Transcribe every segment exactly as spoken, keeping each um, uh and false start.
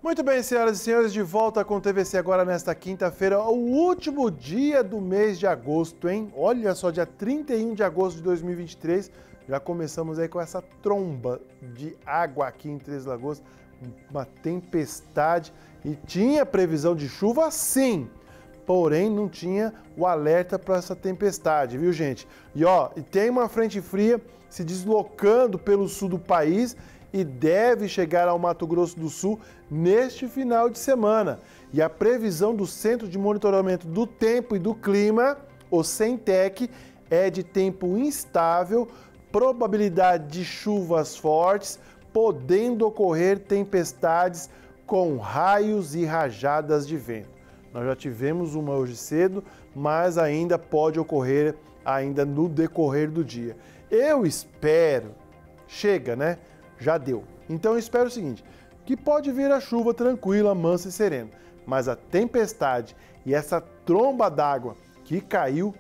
Muito bem, senhoras e senhores, de volta com o T V C agora nesta quinta-feira, o último dia do mês de agosto, hein? Olha só, dia trinta e um de agosto de dois mil e vinte e três, já começamos aí com essa tromba de água aqui em Três Lagoas, uma tempestade, e tinha previsão de chuva sim, porém não tinha o alerta para essa tempestade, viu gente? E ó, e tem uma frente fria se deslocando pelo sul do país e deve chegar ao Mato Grosso do Sul neste final de semana. E a previsão do Centro de Monitoramento do Tempo e do Clima, o CENTEC, é de tempo instável, probabilidade de chuvas fortes, podendo ocorrer tempestades com raios e rajadas de vento. Nós já tivemos uma hoje cedo, mas ainda pode ocorrer ainda no decorrer do dia. Eu espero, chega, né? Já deu. Então eu espero o seguinte, que pode vir a chuva tranquila, mansa e serena, mas a tempestade e essa tromba d'água que caiu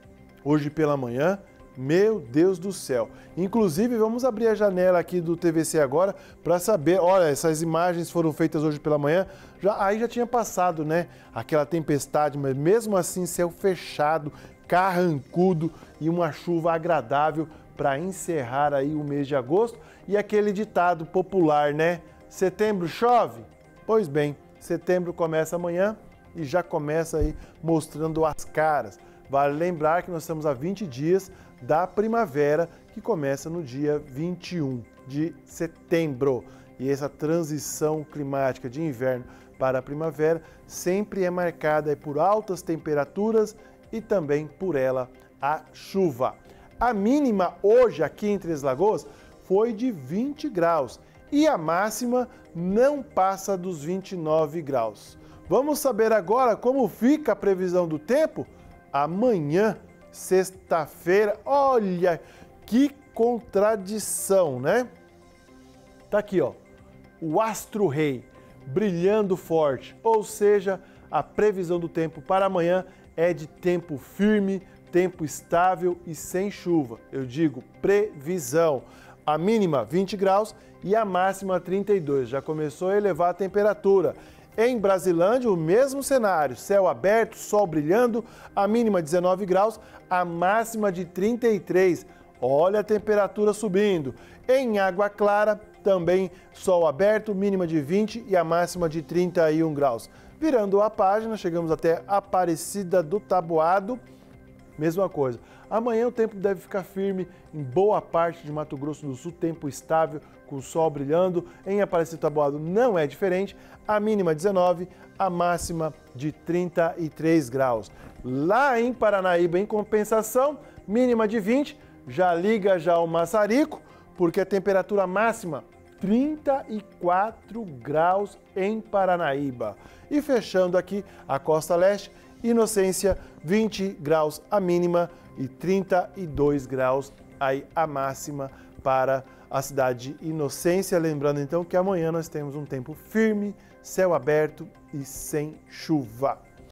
hoje pela manhã, meu Deus do céu. Inclusive, vamos abrir a janela aqui do T V C agora para saber, olha, essas imagens foram feitas hoje pela manhã, já, aí já tinha passado, né, aquela tempestade, mas mesmo assim céu fechado, carrancudo e uma chuva agradável para encerrar aí o mês de agosto. E aquele ditado popular, né? Setembro chove? Pois bem, setembro começa amanhã e já começa aí mostrando as caras. Vale lembrar que nós estamos a vinte dias da primavera, que começa no dia vinte e um de setembro. E essa transição climática de inverno para a primavera sempre é marcada por altas temperaturas e também por ela a chuva. A mínima hoje aqui em Três Lagoas foi de vinte graus e a máxima não passa dos vinte e nove graus. Vamos saber agora como fica a previsão do tempo? Amanhã, sexta-feira, olha que contradição, né? Tá aqui, ó, o astro rei brilhando forte, ou seja, a previsão do tempo para amanhã é de tempo firme, tempo estável e sem chuva. Eu digo previsão. A mínima vinte graus e a máxima trinta e dois. Já começou a elevar a temperatura. Em Brasilândia, o mesmo cenário. Céu aberto, sol brilhando, a mínima dezenove graus, a máxima de trinta e três. Olha a temperatura subindo. Em Água Clara, também sol aberto, mínima de vinte e a máxima de trinta e um graus. Virando a página, chegamos até Aparecida do Taboado. Mesma coisa. Amanhã o tempo deve ficar firme em boa parte de Mato Grosso do Sul, tempo estável, com o sol brilhando. Em Aparecida do Taboado não é diferente, a mínima dezenove, a máxima de trinta e três graus. Lá em Paranaíba, em compensação, mínima de vinte, já liga já o maçarico, porque a temperatura máxima trinta e quatro graus em Paranaíba. E fechando aqui a costa leste, Inocência, vinte graus a mínima e trinta e dois graus aí a máxima para a cidade de Inocência. Lembrando então que amanhã nós temos um tempo firme, céu aberto e sem chuva.